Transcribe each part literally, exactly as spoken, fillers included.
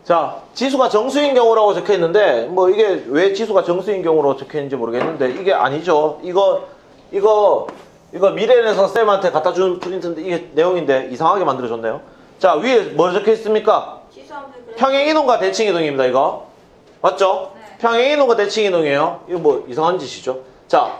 자, 지수가 정수인 경우라고 적혀 있는데 뭐 이게 왜 지수가 정수인 경우로 적혀 있는지 모르겠는데 이게 아니죠. 이거 이거 이거 미래에서 쌤한테 갖다 준 프린트인데 이게 내용인데 이상하게 만들어줬네요. 자, 위에 뭐 적혀 있습니까? 평행이동과 대칭이동입니다. 이거 맞죠? 네. 평행이동과 대칭이동이에요. 이거 뭐 이상한 짓이죠. 자,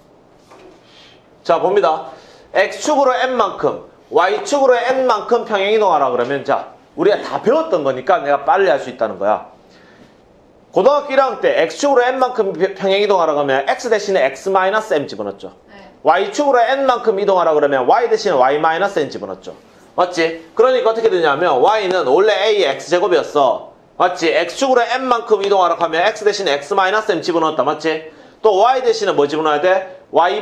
자 봅니다. x축으로 n만큼 y축으로 n만큼 평행이동하라 그러면 자 우리가 다 배웠던 거니까 내가 빨리 할 수 있다는 거야. 고등학교 일 학년 때 x축으로 n만큼 평행이동하라 그러면 x 대신에 x-m 집어넣었죠. 네. y축으로 n만큼 이동하라 그러면 y 대신에 y-n 집어넣었죠. 맞지? 그러니까 어떻게 되냐면 y는 원래 a의 x제곱이었어. 맞지? x축으로 n만큼 이동하라 하면 x 대신에 x-m 집어넣었다. 맞지? 또 y 대신에 뭐 집어넣어야 돼?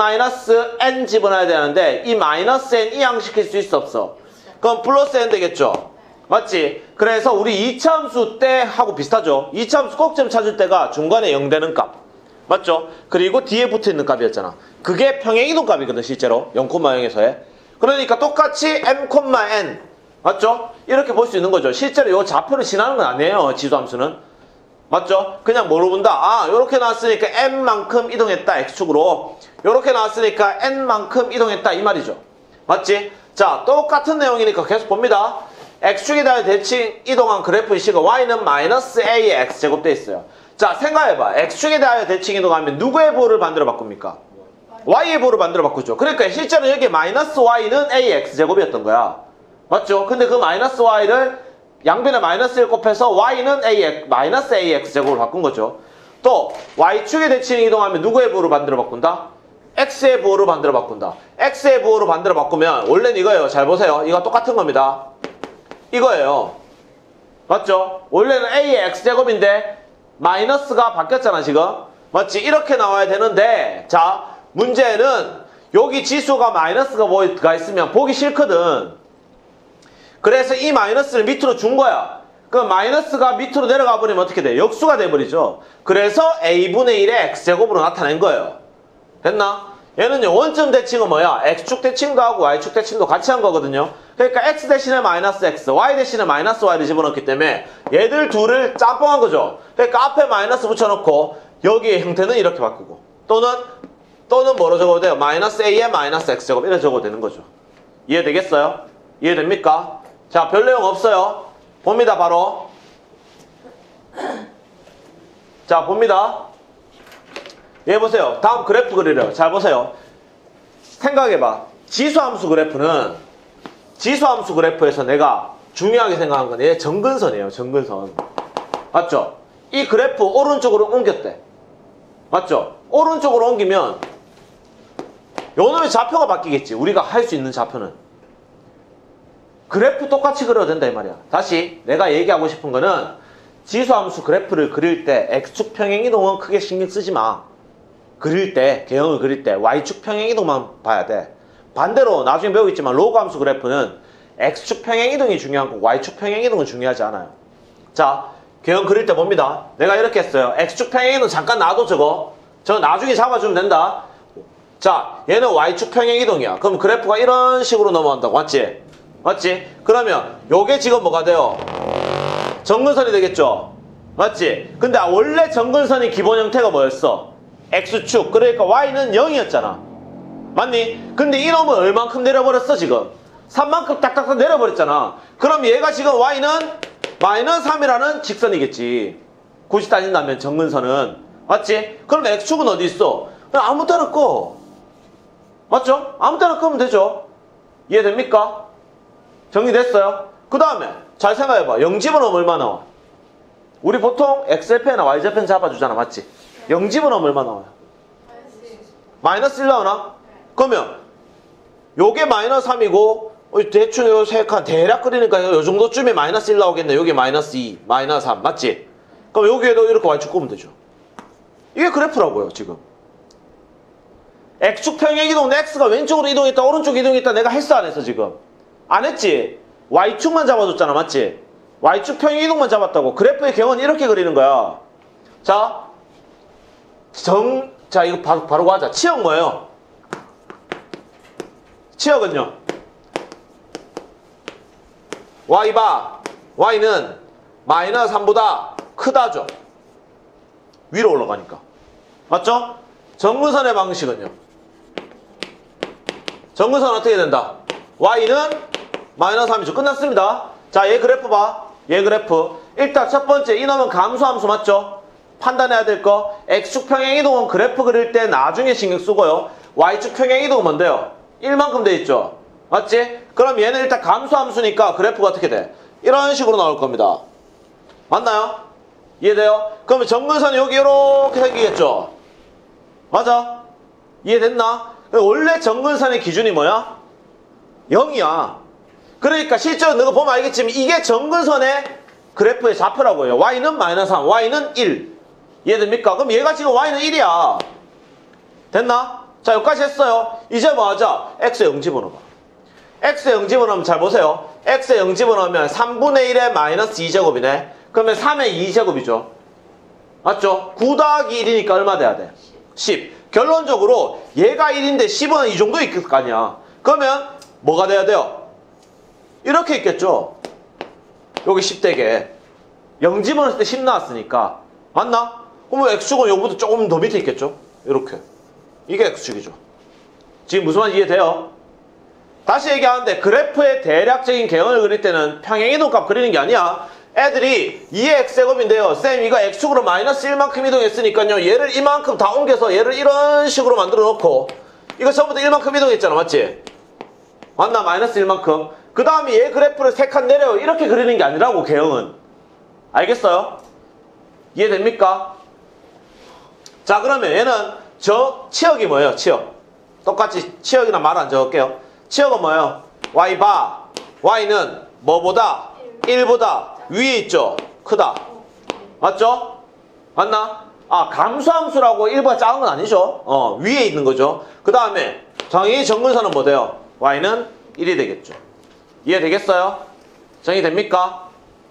y-n 집어넣어야 되는데 이 마이너스 n 이항시킬 수 있어 없어? 그럼 플러스 n 되겠죠? 맞지? 그래서 우리 이 차 함수 때 하고 비슷하죠? 이 차 함수 꼭점 찾을 때가 중간에 영 되는 값. 맞죠? 그리고 뒤에 붙어있는 값이었잖아. 그게 평행이동 값이거든 실제로. 영, 영에서의. 그러니까 똑같이 m, n. 맞죠? 이렇게 볼 수 있는 거죠. 실제로 이 좌표를 지나는 건 아니에요. 지수함수는. 맞죠? 그냥 뭐로 본다? 아, 요렇게 나왔으니까 n만큼 이동했다. x축으로. 요렇게 나왔으니까 n만큼 이동했다. 이 말이죠. 맞지? 자, 똑같은 내용이니까 계속 봅니다. x축에 대한 대칭 이동한 그래프의 식은 y는 마이너스 a의 x제곱 돼 있어요. 자, 생각해봐. x축에 대하여 대칭 이동하면 누구의 부호를 만들어 바꿉니까? y의 부호를 만들어 바꾸죠. 그러니까 실제로 여기 마이너스 y는 a의 x제곱이었던 거야. 맞죠? 근데 그 마이너스 y를 양변에 마이너스 일 곱해서 y는 a, 마이너스 a의 x제곱으로 바꾼 거죠. 또 y축에 대칭 이동하면 누구의 부호를 만들어 바꾼다? x의 부호로 만들어 바꾼다. x의 부호로 만들어 바꾸면 원래는 이거예요. 잘 보세요. 이거 똑같은 겁니다. 이거예요. 맞죠? 원래는 a의 x제곱인데 마이너스가 바뀌었잖아 지금. 맞지? 이렇게 나와야 되는데 자 문제는 여기 지수가 마이너스가 뭐가 있으면 보기 싫거든. 그래서 이 마이너스를 밑으로 준 거야. 그럼 마이너스가 밑으로 내려가 버리면 어떻게 돼? 역수가 돼버리죠. 그래서 a분의 일의 x제곱으로 나타낸 거예요. 됐나? 얘는요 원점 대칭은 뭐야? x축 대칭도 하고 y축 대칭도 같이 한 거거든요. 그러니까 x 대신에 마이너스 x, y 대신에 마이너스 y를 집어넣기 때문에 얘들 둘을 짬뽕한 거죠. 그러니까 앞에 마이너스 붙여놓고 여기의 형태는 이렇게 바꾸고 또는 또는 뭐로 적어도 돼요? 마이너스 a의 마이너스 x제곱 이렇게 적어도 되는 거죠. 이해되겠어요? 이해됩니까? 자, 별 내용 없어요. 봅니다 바로. 자, 봅니다. 얘 보세요. 다음 그래프 그리래요. 잘 보세요. 생각해봐. 지수함수 그래프는 지수함수 그래프에서 내가 중요하게 생각한 건 얘 정근선이에요. 정근선. 맞죠? 이 그래프 오른쪽으로 옮겼대. 맞죠? 오른쪽으로 옮기면 요놈의 좌표가 바뀌겠지. 우리가 할 수 있는 좌표는. 그래프 똑같이 그려도 된다 이 말이야. 다시 내가 얘기하고 싶은 거는 지수함수 그래프를 그릴 때 x축 평행이동은 크게 신경 쓰지 마. 그릴 때, 개형을 그릴 때 y축 평행이동만 봐야 돼. 반대로 나중에 배우겠지만 로그 함수 그래프는 x축 평행이동이 중요한 거고 y축 평행이동은 중요하지 않아요. 자, 개형 그릴 때 봅니다. 내가 이렇게 했어요. x축 평행이동 잠깐 놔둬 저거. 저 나중에 잡아주면 된다. 자, 얘는 y축 평행이동이야. 그럼 그래프가 이런 식으로 넘어간다고. 맞지? 맞지? 그러면 요게 지금 뭐가 돼요? 정근선이 되겠죠? 맞지? 근데 원래 정근선이 기본 형태가 뭐였어? x축. 그러니까 y는 영이었잖아. 맞니? 근데 이놈은 얼만큼 내려버렸어 지금? 삼만큼 딱딱딱 내려버렸잖아. 그럼 얘가 지금 y는 마이너스 삼이라는 직선이겠지. 굳이 따진다면 정근선은. 맞지? 그럼 x축은 어디 있어? 그냥 아무 데나 꺼. 맞죠? 아무 데나 끄면 되죠. 이해됩니까? 정리됐어요? 그 다음에 잘 생각해봐. 영 집어넣으면 얼마 나와? 우리 보통 x좌표나 y좌표 잡아주잖아. 맞지? 영 집어넣으면 얼마 나와요? 마이너스 일 나오나? 그러면 요게 마이너스 삼이고 대충 요 세 칸 대략 그리니까 요 정도쯤에 마이너스 일 나오겠네. 요게 마이너스 이, 마이너스 삼. 맞지? 그럼 여기에도 이렇게 y축 끄면 되죠. 이게 그래프라고요 지금. x축 평행이동 x가 왼쪽으로 이동했다 오른쪽 이동했다 내가 했어 안 했어 지금? 안 했지? y축만 잡아줬잖아. 맞지? y축 평행이동만 잡았다고. 그래프의 경우는 이렇게 그리는 거야. 자, 정, 자 이거 바로, 바로 가자. 치역 뭐예요? 치역은요? y바, y는 마이너스 삼보다 크다죠. 위로 올라가니까. 맞죠? 정근선의 방식은요. 정근선 어떻게 된다? y는 마이너스 삼이죠. 끝났습니다. 자, 얘 그래프 봐. 얘 그래프. 일단 첫 번째 이놈은 감소함수 맞죠? 판단해야 될 거. x축 평행이동은 그래프 그릴 때 나중에 신경 쓰고요. y축 평행이동은 뭔데요? 일만큼 돼 있죠. 맞지? 그럼 얘는 일단 감소함수니까 그래프가 어떻게 돼? 이런 식으로 나올 겁니다. 맞나요? 이해돼요? 그러면 정근선이 여기 이렇게 생기겠죠? 맞아? 이해됐나? 원래 정근선의 기준이 뭐야? 영이야. 그러니까 실제로 너가 보면 알겠지만 이게 정근선의 그래프의 좌표라고 해요. y는 마이너스 삼, y는 일. 이해됩니까? 그럼 얘가 지금 y는 일이야. 됐나? 자, 여기까지 했어요. 이제 뭐 하자? x에 영 집어넣어봐. x에 영 집어넣으면 잘 보세요. x에 영 집어넣으면 삼분의 일에 마이너스 이 제곱이네. 그러면 삼의 이 제곱이죠. 맞죠? 구 더하기 일이니까 얼마 돼야 돼? 십. 결론적으로 얘가 일인데 십은 이 정도 있을 거 아니야. 그러면 뭐가 돼야 돼요? 이렇게 있겠죠? 여기 십 되게. 영 집어넣을 때 십 나왔으니까. 맞나? 그러면 x축은 여기보다 조금 더 밑에 있겠죠? 이렇게. 이게 x축이죠. 지금 무슨 말인지 이해돼요? 다시 얘기하는데 그래프의 대략적인 개형을 그릴 때는 평행이동 값 그리는 게 아니야. 애들이 이의 x제곱인데요. 쌤 이거 x축으로 마이너스 일만큼 이동했으니까요. 얘를 이만큼 다 옮겨서 얘를 이런 식으로 만들어 놓고 이거 전부 다 일만큼 이동했잖아. 맞지? 맞나? 마이너스 일만큼. 그 다음에 얘 그래프를 세 칸 내려 이렇게 그리는 게 아니라고 개형은. 알겠어요? 이해됩니까? 자, 그러면 얘는 저 치역이 뭐예요? 치역. 똑같이 치역이나 말 안 적을게요. 치역은 뭐예요? y바. y는 뭐보다? 일보다 위에 있죠? 크다. 맞죠? 맞나? 아, 감소함수라고 일보다 작은 건 아니죠? 어, 위에 있는 거죠. 그 다음에 정의 정근선은 뭐 돼요? y는 일이 되겠죠. 이해되겠어요? 정의됩니까?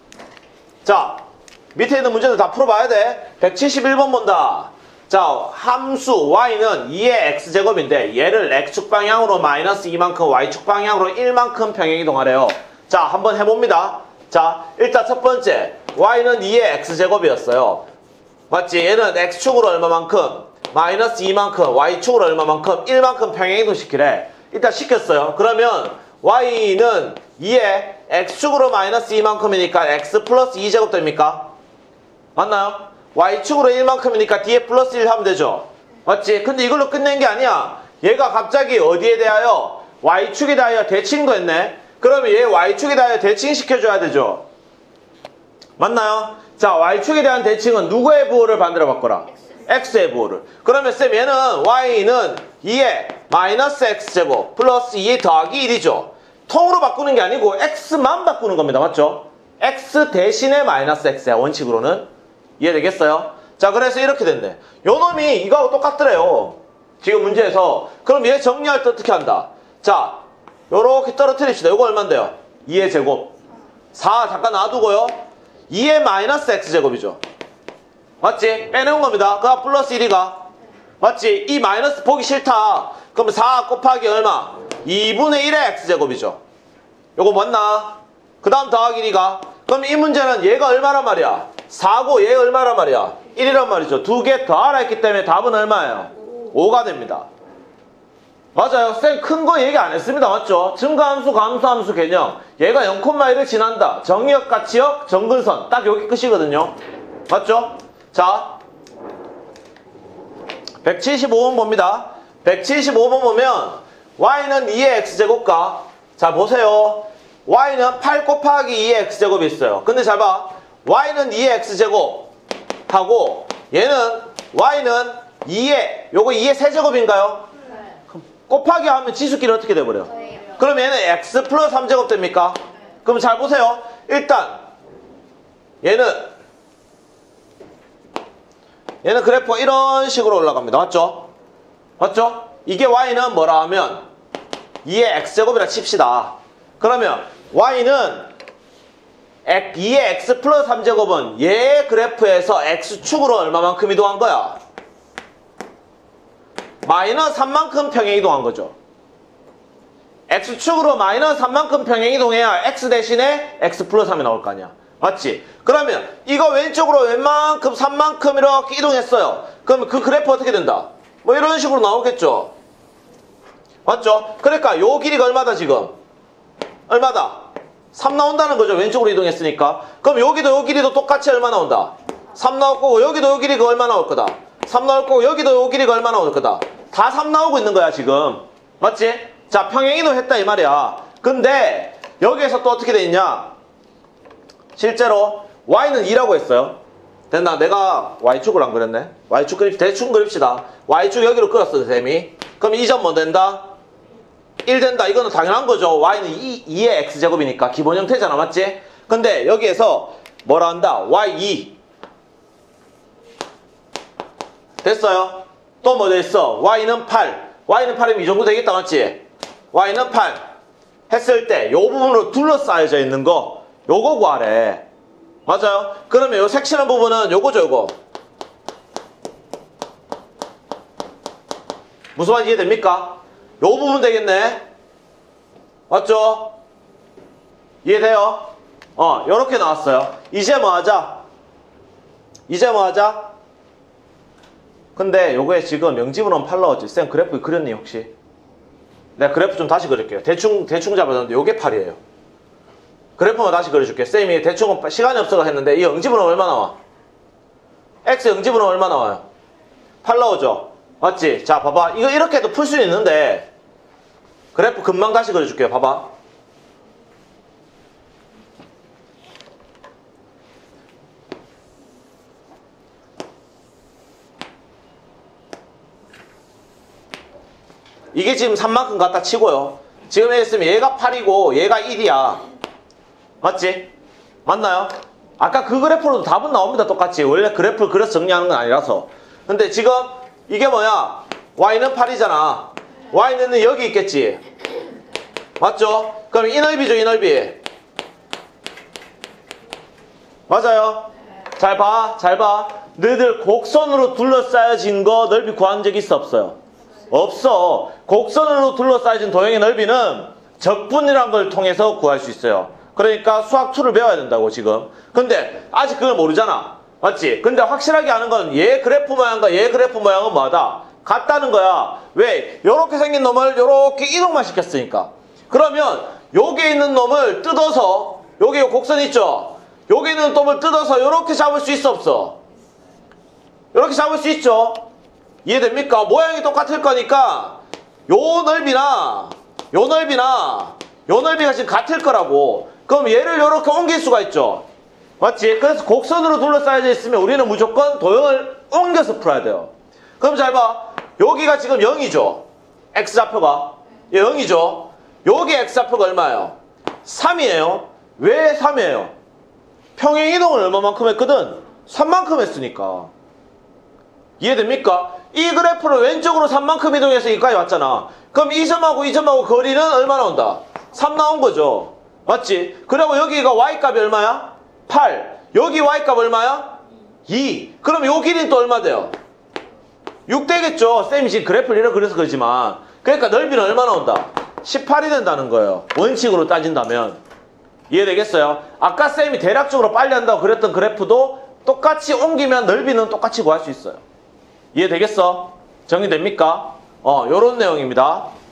자, 밑에 있는 문제들 다 풀어봐야 돼. 백칠십일 번 본다. 자, 함수 y는 이의 x제곱인데 얘를 x축 방향으로 마이너스 이만큼 y축 방향으로 일만큼 평행이동하래요. 자, 한번 해봅니다. 자, 일단 첫 번째 y는 이의 x제곱이었어요. 맞지? 얘는 x축으로 얼마만큼? 마이너스 이만큼 y축으로 얼마만큼? 일만큼 평행이동 시키래. 일단 시켰어요. 그러면 y는 이의 x축으로 마이너스 이만큼이니까 x 플러스 이 제곱 됩니까? 맞나요? y축으로 일만큼이니까 뒤에 플러스 일 하면 되죠. 맞지? 근데 이걸로 끝낸 게 아니야. 얘가 갑자기 어디에 대하여? y축에 대하여 대칭도 했네. 그러면 얘 y축에 대하여 대칭시켜줘야 되죠. 맞나요? 자, y축에 대한 대칭은 누구의 부호를 반대로 바꿔라? x의 부호를. 그러면 쌤 얘는 y는 이에 마이너스 x제곱 플러스 이 더하기 일이죠. 통으로 바꾸는 게 아니고 x만 바꾸는 겁니다. 맞죠? x 대신에 마이너스 x야. 원칙으로는. 이해되겠어요? 자, 그래서 이렇게 됐네. 요 놈이 이거하고 똑같더래요. 지금 문제에서. 그럼 얘 정리할 때 어떻게 한다? 자, 요렇게 떨어뜨립시다. 요거 얼만데요? 이의 제곱. 사 잠깐 놔두고요. 이의 마이너스 x제곱이죠. 맞지? 빼내온 겁니다. 그가 플러스 일이가. 맞지? 이 마이너스 보기 싫다. 그럼 사 곱하기 얼마? 이분의 일의 x제곱이죠. 요거 맞나? 그 다음 더하기 일이가. 그럼 이 문제는 얘가 얼마란 말이야? 사고 얘 얼마란 말이야? 일이란 말이죠. 두 개 더하라 했기 때문에 답은 얼마예요? 오가 됩니다. 맞아요. 쌤 큰 거 얘기 안 했습니다. 맞죠? 증가함수, 감소함수 개념. 얘가 영 콤마 일을 지난다. 정의역, 가치역, 정근선. 딱 여기 끝이거든요. 맞죠? 자, 백칠십오 번 봅니다. 백칠십오 번 보면 y는 이의 x제곱과 자 보세요. y는 팔 곱하기 이의 x제곱이 있어요. 근데 잘 봐. y는 이의 x제곱 하고 얘는 y는 이의 요거 이의 세제곱인가요? 네. 곱하기 하면 지수끼리 어떻게 돼버려? 네. 그럼 얘는 x 플러스 삼 제곱 됩니까? 네. 그럼 잘 보세요. 일단 얘는 얘는 그래프가 이런 식으로 올라갑니다. 맞죠? 맞죠? 이게 y는 뭐라 하면 이의 x제곱이라 칩시다. 그러면 y는 이의 x 플러스 삼 제곱은 얘 그래프에서 x축으로 얼마만큼 이동한 거야? 마이너스 삼만큼 평행 이동한 거죠. x축으로 마이너스 삼만큼 평행 이동해야 x 대신에 x 플러스 삼이 나올 거 아니야. 맞지? 그러면 이거 왼쪽으로 웬만큼 산만큼 이렇게 이동했어요. 그러면 그 그래프 어떻게 된다? 뭐 이런 식으로 나오겠죠? 맞죠? 그러니까 요 길이가 얼마다 지금? 얼마다? 삼 나온다는 거죠. 왼쪽으로 이동했으니까. 그럼 여기도 요 길이도 똑같이 얼마 나온다? 삼 나올 거고 여기도 요 길이가 얼마 나올 거다? 삼 나올 거고 여기도 요 길이가 얼마 나올 거다? 다 삼 나오고 있는 거야 지금. 맞지? 자, 평행이동 했다 이 말이야. 근데 여기에서 또 어떻게 돼 있냐? 실제로 y는 이라고 했어요. 됐나? 내가 y축을 안 그렸네. y축 그립 대충 그립시다. y축 여기로 그렸어 쌤이. 그럼 이 점 뭐 된다? 일 된다. 이거는 당연한 거죠. y는 이, 이의 x제곱이니까 기본 형태잖아. 맞지? 근데 여기에서 뭐라 한다? 와이 이 됐어요? 또 뭐 됐어? y는 팔. y는 팔이면 이 정도 되겠다. 맞지? y는 팔 했을 때 요 부분으로 둘러싸여져 있는 거 요거 구하래. 맞아요? 그러면 요 색칠한 부분은 요거죠. 요거 무슨 말인지 이해됩니까? 요 부분 되겠네. 맞죠? 이해돼요? 어, 요렇게 나왔어요. 이제 뭐 하자? 이제 뭐 하자? 근데 요거에 지금 영지분원 팔 나왔지? 쌤 그래프 그렸니 혹시? 내가 그래프 좀 다시 그릴게요. 대충 대충 잡았는데 요게 팔이에요. 그래프만 다시 그려줄게. 쌤이 대충 시간이 없어서 했는데 이 영지분원 얼마 나와? x 영지분원 얼마 나와요? 팔 나오죠? 맞지? 자 봐봐. 이거 이렇게 해도 풀 수 있는데 그래프 금방 다시 그려줄게요. 봐봐. 이게 지금 삼만큼 갖다 치고요. 지금 했으면 얘가 팔이고 얘가 일이야. 맞지? 맞나요? 아까 그 그래프로도 답은 나옵니다. 똑같이. 원래 그래프를 그려서 정리하는 건 아니라서. 근데 지금 이게 뭐야? y는 팔이잖아. y는 여기 있겠지. 맞죠? 그럼 이 넓이죠. 이 넓이. 맞아요? 잘 봐. 잘 봐. 너희들 곡선으로 둘러싸여진 거 넓이 구한 적 있어 없어요? 없어. 곡선으로 둘러싸여진 도형의 넓이는 적분이란 걸 통해서 구할 수 있어요. 그러니까 수학 이를 배워야 된다고 지금. 근데 아직 그걸 모르잖아. 맞지? 근데 확실하게 아는 건 얘 그래프 모양과 얘 그래프 모양은 뭐하다? 같다는 거야. 왜? 요렇게 생긴 놈을 요렇게 이동만 시켰으니까. 그러면 여기에 있는 놈을 뜯어서 여기 요 곡선 있죠? 여기 있는 놈을 뜯어서 요렇게 잡을 수 있어 없어? 요렇게 잡을 수 있죠? 이해됩니까? 모양이 똑같을 거니까 요 넓이나 요 넓이나 요 넓이가 지금 같을 거라고. 그럼 얘를 요렇게 옮길 수가 있죠. 맞지? 그래서 곡선으로 둘러싸여져 있으면 우리는 무조건 도형을 옮겨서 풀어야 돼요. 그럼 잘 봐. 여기가 지금 영이죠. x좌표가 영이죠. 여기 x좌표가 얼마예요? 삼이에요. 왜 삼이에요? 평행이동을 얼마만큼 했거든? 삼만큼 했으니까. 이해됩니까? 이 그래프를 왼쪽으로 삼만큼 이동해서 여기까지 왔잖아. 그럼 이 점하고 이 점하고 거리는 얼마 나온다? 삼 나온 거죠. 맞지? 그리고 여기가 y값이 얼마야? 팔. 여기 y값 얼마야? 이. 그럼 요 길이는 또 얼마 돼요? 육 되겠죠. 쌤이 지금 그래프를 이렇게 그려서 그러지만. 그러니까 넓이는 얼마 나온다? 십팔이 된다는 거예요. 원칙으로 따진다면. 이해되겠어요? 아까 쌤이 대략적으로 빨리 한다고 그랬던 그래프도 똑같이 옮기면 넓이는 똑같이 구할 수 있어요. 이해되겠어? 정리됩니까? 어, 요런 내용입니다.